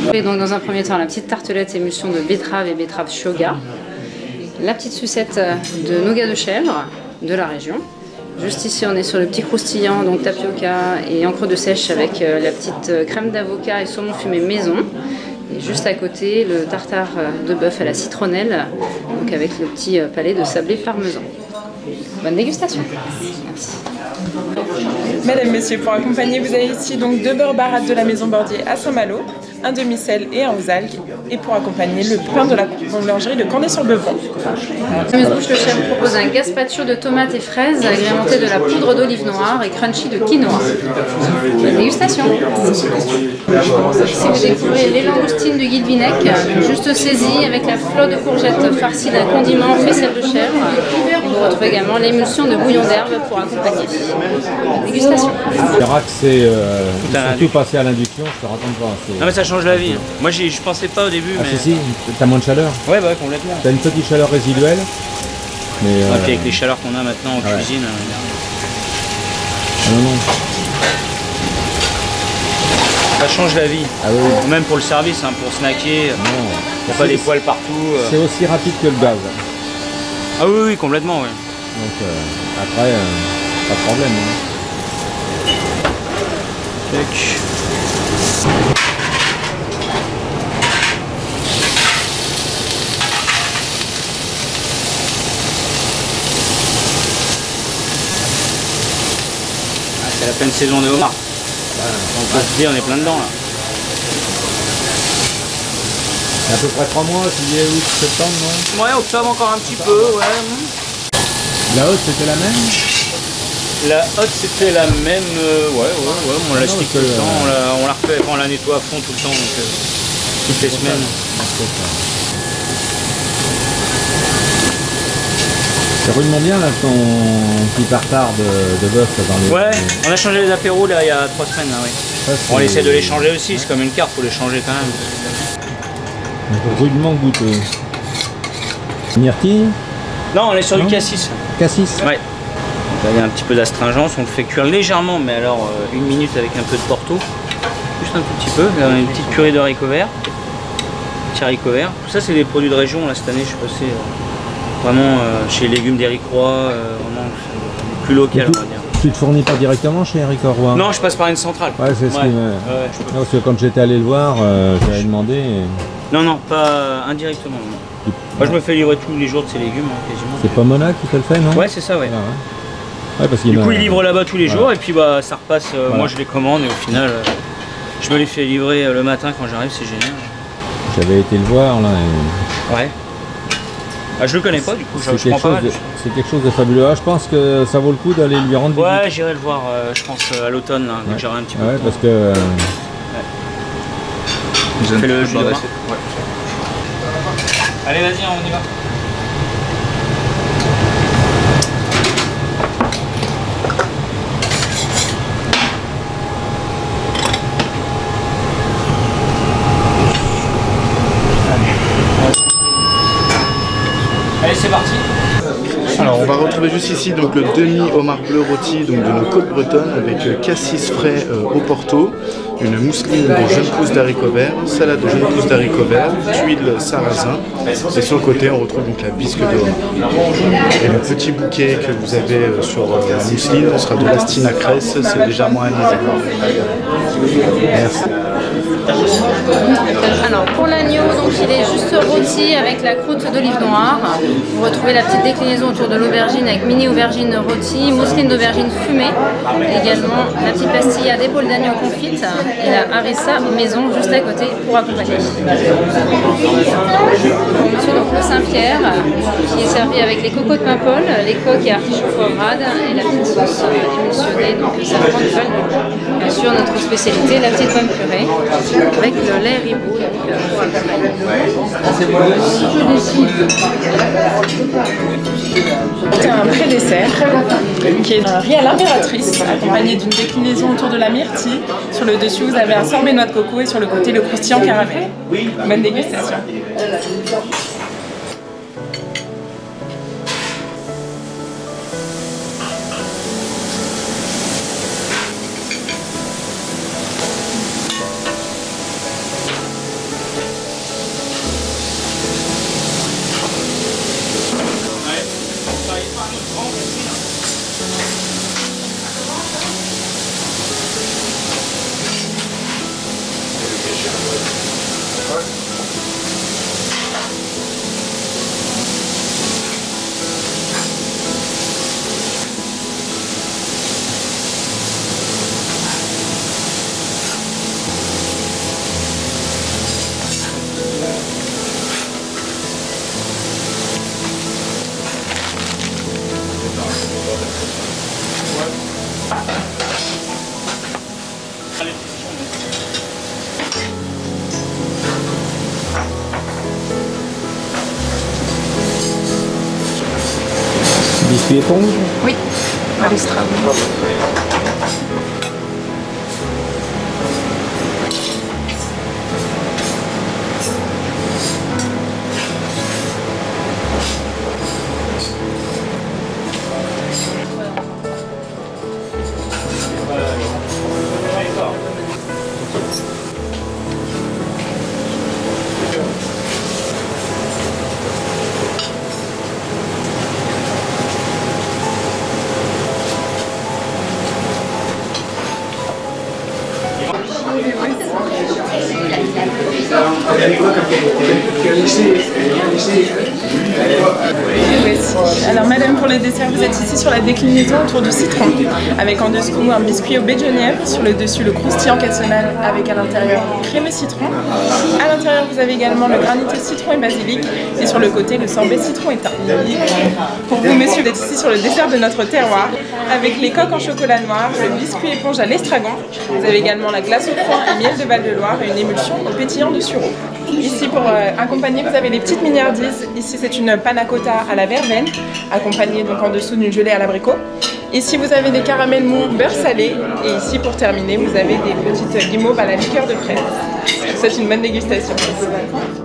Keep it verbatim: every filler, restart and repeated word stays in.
Et donc dans un premier temps, la petite tartelette émulsion de betterave et betterave shoga. La petite sucette de nougat de chèvre de la région. Juste ici, on est sur le petit croustillant, donc tapioca et encre de sèche avec la petite crème d'avocat et saumon fumé maison. Et juste à côté, le tartare de bœuf à la citronnelle, donc avec le petit palais de sablé parmesan. Bonne dégustation. Merci. Mesdames, Messieurs, pour accompagner, vous avez ici donc deux beurres barattes de la Maison Bordier à Saint-Malo, un demi-sel et un aux algues, et pour accompagner le pain de la boulangerie de Cornet-sur-Beuvron. Amuse-bouche le chef propose un gazpacho de tomates et fraises agrémenté de la poudre d'olive noire et crunchy de quinoa. Bonne dégustation. Ici vous découvrez les langoustines du Guide Vinec, juste saisies avec la flotte de courgettes farcie d'un condiment faisselle de chèvre. Vous retrouvez également l'émulsion de bouillon d'herbe pour accompagner. Bonne dégustation. Le rack c'est euh, surtout passé à l'induction, je te raconte pas. Non mais ça change la vie. Moi je pensais pas au début. Ah mais... si si, t'as moins de chaleur. Ouais bah complètement. T'as une petite chaleur résiduelle. Mais euh... ouais, puis avec les chaleurs qu'on a maintenant en ouais. cuisine. Euh... Ah non non. Ça change la vie. Ah oui. Même pour le service, hein, pour snacker. Non. Il n'y a pas des poils partout. Euh... C'est aussi rapide que le gaz. Ah oui oui complètement oui. Donc euh, après, euh, pas de problème. Hein. Check. Ah, c'est la pleine saison des homards. Ah, on peut se dire, on est plein dedans là. C'est à peu près trois mois, juillet, août, septembre, non? Ouais, octobre encore un petit peu, ouais. La haute c'était la même? La hotte c'était la même, euh, ouais, ouais, ouais, on la stick tout le temps, on la, on la refait, on la nettoie à fond tout le temps, donc euh, toutes les semaines. C'est rudement bien là ton petit tartare de, de bœuf dans les... Ouais, on a changé les apéros là il y a trois semaines, là, oui. Ça, on essaie de les changer aussi, c'est comme une carte, faut les changer quand même. Rudement goûteux. Myrtille? Non, on est sur non. du cassis. Cassis? Ouais. Il y a un petit peu d'astringence, on le fait cuire légèrement, mais alors euh, une minute avec un peu de porto, juste un tout petit peu, une petite purée de haricots verts, petit haricot vert. Tout ça c'est des produits de région, là cette année je suis passé euh, vraiment euh, chez Légumes d'Éric Roy, euh, vraiment plus local on va dire. Tu te fournis pas directement chez Éric Roy? Non, je passe par une centrale. Ouais, c'est ce ouais. qui me... ouais, je peux... Parce que quand j'étais allé le voir, euh, j'avais demandé... Et... Non, non, pas indirectement. Non. Tu... Moi je me fais livrer tous les jours de ces légumes, hein, quasiment. C'est pas Mona qui te le fait, non? Ouais, c'est ça, ouais. Voilà, ouais. Ouais, parce du coup, ils livrent là-bas tous les voilà. jours et puis bah ça repasse. Euh, voilà. Moi, je les commande et au final, euh, je me les fais livrer euh, le matin quand j'arrive, c'est génial. J'avais été le voir là. Et... Ouais. Ah, je le connais pas du coup, je, je prends pas mal. C'est quelque chose de fabuleux. Ah, je pense que ça vaut le coup d'aller lui rendre visite. Ouais, j'irai le voir, euh, je pense euh, à l'automne, dès ouais. que j'aurai un petit peu. Ouais, parce que. Euh... Ouais. Fais le jus de ouais. Allez, vas-y, on y va. Allez, c'est parti. Alors on va retrouver juste ici donc le demi homard bleu rôti donc de nos côtes bretonnes avec euh, cassis frais euh, au porto, une mousseline de jeunes pousses d'haricots verts, salade de jeunes pousses d'haricots verts, tuiles sarrasin et sur le côté on retrouve donc la bisque de homard. Et le petit bouquet que vous avez euh, sur euh, la mousseline, on sera de l'astina cresse, c'est légèrement anisé. Merci. Alors pour l'agneau, donc il est juste rôti avec la croûte d'olive noire. Vous retrouvez la petite déclinaison autour de l'aubergine avec mini aubergine rôtie, mousseline d'aubergine fumée, également la petite pastilla d'épaule d'agneau confite et la harissa maison juste à côté pour accompagner. Monsieur donc le Saint-Pierre qui est servi avec les cocos de Paimpol, les coques et artichauts poivrades et la petite sauce émulsionnée, donc ça prend du val du coup. Bien sûr notre spécialité, la petite pomme purée avec le lait ribot pour accompagner. C'est un pré-dessert qui est un riz à l'impératrice accompagné d'une déclinaison autour de la myrtille. Sur le dessus vous avez un sorbet noix de coco et sur le côté le croustillant caramel. Bonne dégustation. biscuit éponge? Oui, à l'estragon. Alors madame, pour les desserts, vous êtes ici sur la déclinaison autour du citron, avec en dessous un biscuit au baie de Genièvre, sur le dessus le croustillant cassonade avec à l'intérieur crème et citron. À l'intérieur vous avez également le granité citron et basilic, et sur le côté le sorbet citron et thym. Pour vous messieurs, vous êtes ici sur le dessert de notre terroir, avec les coques en chocolat noir, le biscuit éponge à l'estragon. Vous avez également la glace au foin et miel de Val-de-Loire et une émulsion au pétillant de sureau. Ici pour euh, accompagner vous avez les petites mignardises. Ici c'est une panna cotta à la verveine, accompagnée donc en dessous d'une gelée à l'abricot. Ici vous avez des caramels mous beurre salé, et ici pour terminer vous avez des petites guimauves à la liqueur de fraise. Je vous souhaite une bonne dégustation.